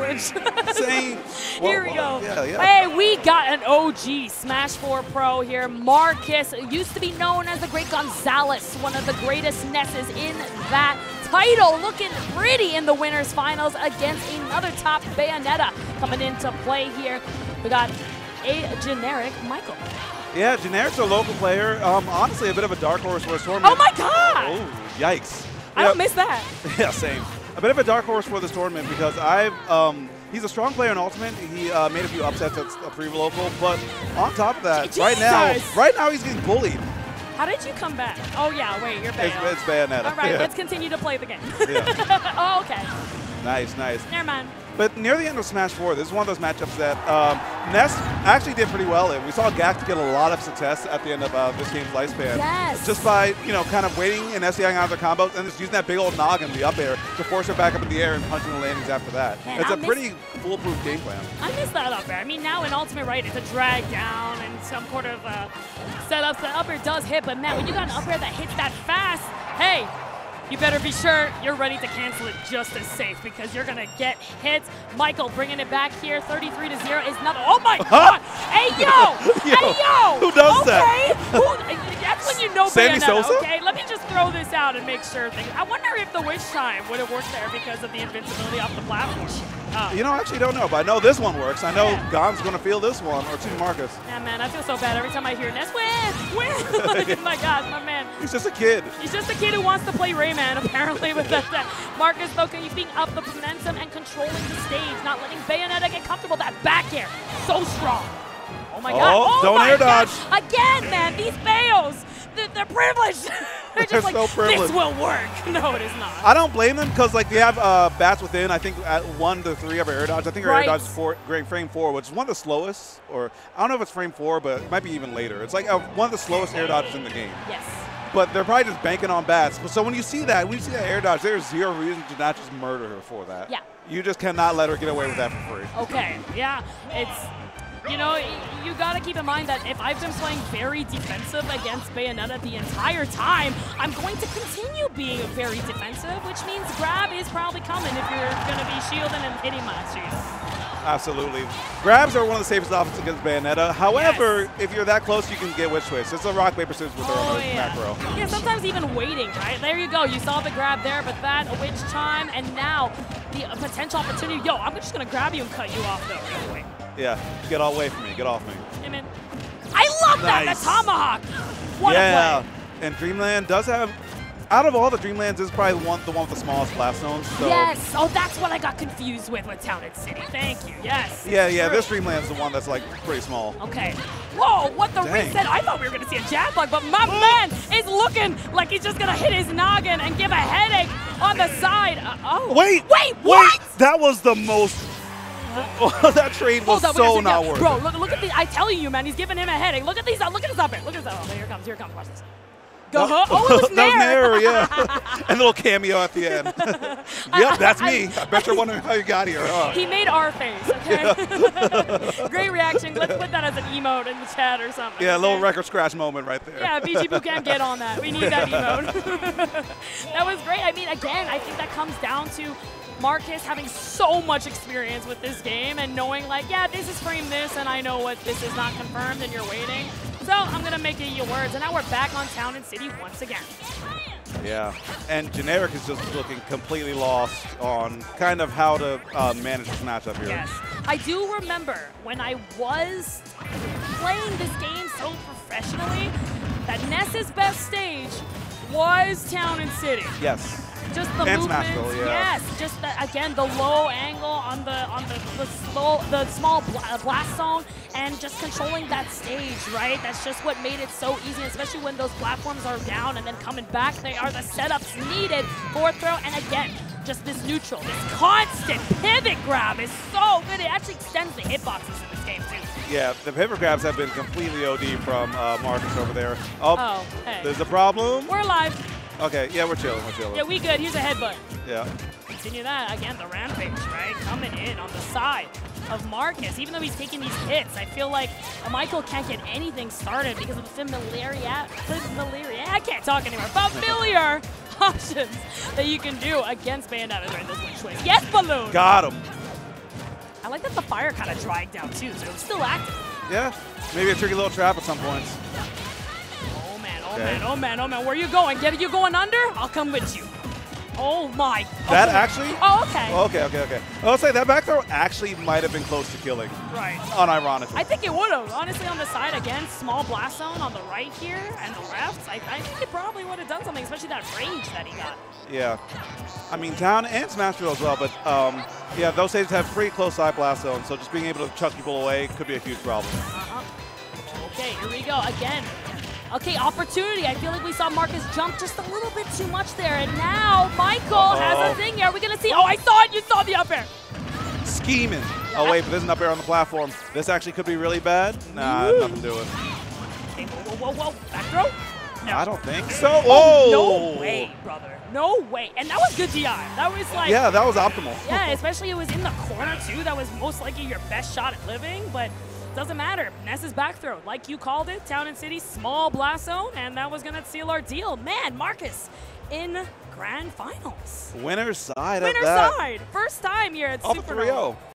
coverage. Same. Here we go. Yeah. Hey, we got an OG Smash 4 Pro here. Marcus used to be known as the Great Gonzalez, one of the greatest Nesses in that title. Looking pretty in the winners finals against another top Bayonetta coming into play here. We got a generic Michael. Yeah, Generic's a local player. Honestly, a bit of a dark horse for this tournament. Oh my God! Oh, yikes. I don't miss that. Yeah, same. A bit of a dark horse for this tournament because he's a strong player in Ultimate. He made a few upsets at a pre-local, but on top of that, right now he's getting bullied. How did you come back? Oh yeah, wait, you're Bayonetta. It's Bayonetta. All right, yeah. let's continue to play the game. Yeah. Oh, okay. Nice. Never mind. But near the end of Smash 4, this is one of those matchups that Ness actually did pretty well in. We saw Gax get a lot of success at the end of this game's lifespan. Yes. Just by, kind of waiting and SDIing out of their combos and just using that big old noggin, the up air, to force her back up in the air and punching the landings after that. Man, it's a pretty foolproof game plan. I miss that up air. I mean, now in Ultimate, right, it's a drag down and some sort of setups. The up air does hit, but man, when you got an up air that hits that fast, hey, you better be sure you're ready to cancel it just as safe because you're going to get hits. Michael bringing it back here. 33-0 is nothing. Oh, my God. Hey, yo. Hey, yo. Who does that? That's when you know Sammy Bayonetta, Sosa? okay? Let me just throw this out and make sure. I wonder if the Witch Time would have worked there because of the invincibility off the platform. I actually don't know, but I know this one works. I know Gon's going to feel this one, or Team Marcus. Yeah, man, I feel so bad every time I hear Ness win. My God, my man. He's just a kid. He's just a kid who wants to play Rayman, apparently, with that. Marcus, though, keeping up the momentum and controlling the stage, not letting Bayonetta get comfortable. That back air, so strong. Oh, my God. Oh, don't air dodge. Again, man, these Bayos, they're privileged. They're just like, so privileged. This will work. No, it is not. I don't blame them because they have bats within. I think at 1 to 3 of her air dodge. I think her air dodge is frame 4, which is one of the slowest. Or I don't know if it's frame 4, but it might be even later. It's like one of the slowest air dodges in the game. Yes. But they're probably just banking on bats. So when you see that air dodge, there's zero reason to not just murder her for that. Yeah. You just cannot let her get away with that for free. Okay. Yeah. It's. You got to keep in mind that if I've been playing very defensive against Bayonetta the entire time, I'm going to continue being very defensive, which means grab is probably coming if you're going to be shielding and hitting my shield. Absolutely. Grabs are one of the safest options against Bayonetta. However, if you're that close, you can get witch twist. It's a rock, paper, scissors with her on the macro. Yeah, sometimes even waiting, right? There you go. You saw the grab there, but that, a witch chime, and now the potential opportunity. Yo, I'm just going to grab you and cut you off, though. Wait. Yeah, get all away from me. Get off me. Hey, man. I love that. The tomahawk. What a play. And Dreamland does have, out of all the Dreamlands, this is probably the one with the smallest blast zones. So. Yes. Oh, that's what I got confused with Town and City. Thank you. Yes. Yeah. This Dreamland's the one that's like pretty small. Okay. Whoa, what the reset? I thought we were going to see a jab bug, but my man is looking like he's just going to hit his noggin and give a headache on the side. Wait, what? That was the most. That trade was so not worth it. Bro, look at the. I tell you, man, he's giving him a headache. Look at these. Look at his up air. Look at this. Oh, here it comes. Watch this. Go. Oh, it was Nair. Yeah. And a little cameo at the end. Yep, that's me. I bet you're wondering how you got here. Huh? He made our face, okay? Yeah. Great reaction. Let's put that as an emote in the chat or something. Yeah, a little record scratch moment right there. Yeah, BG Bootcamp, get on that. We need that emote. That was great. I mean, again, I think that comes down to Marcus having so much experience with this game and knowing like, yeah, this is frame this and I know what this is not confirmed and you're waiting. So I'm going to make it your words. And now we're back on Town and City once again. Yeah, and Generic is just looking completely lost on kind of how to manage this matchup here. Yes, I do remember when I was playing this game so professionally that Ness's best stage was Town and City. Yes. Just the and movements, Smashville, yeah. Yes. Just again the low angle on the small blast zone, and just controlling that stage, right? That's just what made it so easy, especially when those platforms are down and then coming back. They are the setups needed for throw, and again, just this neutral, this constant pivot grab is so good. It actually extends the hitboxes in this game too. Yeah, the pivot grabs have been completely OD from Marcus over there. Oh, hey. There's a problem. We're alive. Okay, yeah, we're chilling. Yeah, we good. Here's a headbutt. Yeah. Continue that. Again, the rampage, right? Coming in on the side of Marcus. Even though he's taking these hits, I feel like Michael can't get anything started because of the familiar, I can't talk anymore. Familiar options that you can do against Bayonetta during this win swing. Yes, Balloon! Got him. I like that the fire kind of dried down too, so it was still active. Yeah, maybe a tricky little trap at some points. Oh man, oh man, oh man, oh man. Where you going? Get you going under? I'll come with you. Oh my. That actually? Oh, okay. Okay. I'll say that back throw actually might have been close to killing. Right. Unironically. I think it would have. Honestly, on the side again, small blast zone on the right here and the left. I think it probably would have done something, especially that range that he got. Yeah. I mean, down and smash drill as well, but yeah, those stages have pretty close side blast zones, so just being able to chuck people away could be a huge problem. Okay, here we go again. Okay, opportunity. I feel like we saw Marcus jump just a little bit too much there, and now Michael has a thing here. Are we gonna see? Oh, I saw it. You saw the up air. Scheming. Yeah. Oh wait, but there's an up air on the platform. This actually could be really bad. Nah, nothing to it. Okay, whoa. Back throw? No. I don't think so. Oh, no way, brother. No way. And that was good DI. That was like... Yeah, that was optimal. Yeah, especially it was in the corner, too. That was most likely your best shot at living, but doesn't matter. Ness's back throw, like you called it, Town and City, small blast zone, and that was going to seal our deal. Man, Marcus in grand finals. Winner's side Winner's side. First time here at Supernova.